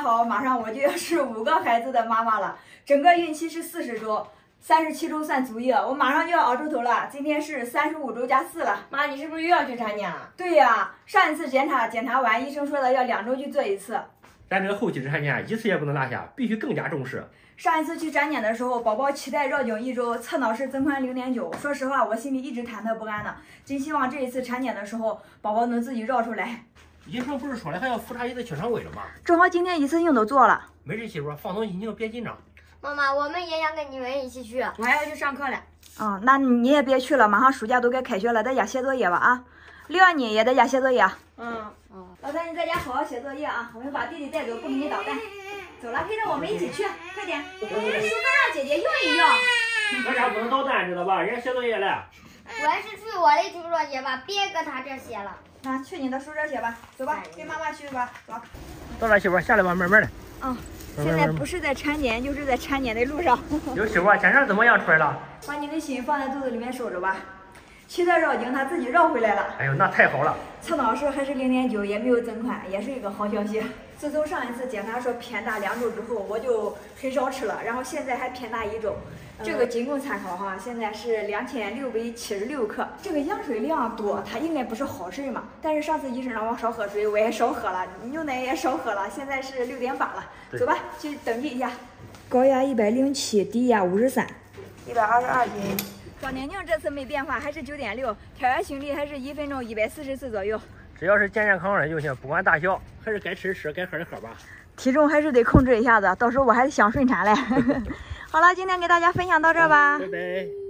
好，马上我就要是5个孩子的妈妈了，整个孕期是40周，37周算足月，我马上就要熬出头了。今天是35周加4了。 妈，你是不是又要去产检了？ 对呀，上一次检查完，医生说的要2周去做一次。 咱这个后期产检一次也不能落下，必须更加重视。 上一次去产检的时候，宝宝脐带绕颈1周，侧脑室增宽0.9。说实话，我心里一直忐忑不安的，真希望这一次产检的时候，宝宝能自己绕出来。 医生不是说了还要复查一次清肠胃了吗？ 正好今天一次性都做了。 没事，媳妇，放松心情，别紧张。 妈妈，我们也想跟你们一起去。 我还要去上课了。 那你也别去了，马上暑假都该开学了，在家写作业吧啊。六儿你也在家写作业。老三你在家好好写作业啊，我们把弟弟带走，不给你捣蛋。走了，跟着我们一起去，快点，书本让姐姐用一用。 咱家不能捣蛋，知道吧？人家写作业了。 我还是去我的书桌写吧，别搁他这写了。 那去你的书桌写吧，走吧，跟妈妈去吧，走。 到了，媳妇，下来吧，慢慢的。 现在不是在产检，就是在产检的路上。 有媳妇，检查怎么样出来了？ 把你的心放在肚子里面守着吧。脐带绕颈，它自己绕回来了。 哎呦，那太好了。 侧脑室还是0.9，也没有增宽，也是一个好消息。自从上一次检查说偏大2周之后，我就很少吃了，然后现在还偏大1周。这个仅供参考哈，现在是2676克。这个羊水量多，它应该不是好事嘛。但是上次医生让我少喝水，我也少喝了，牛奶也少喝了，现在是6.8了。走吧，去登记一下。高压107，低压53，122斤。双宁宁这次没变化，还是9.6，跳跃心率还是1分钟140次左右。 只要是健健康康的就行，不管大小，还是该吃吃，该喝的喝吧。 体重还是得控制一下子，到时候我还想顺产嘞。好了，今天给大家分享到这吧， 拜拜。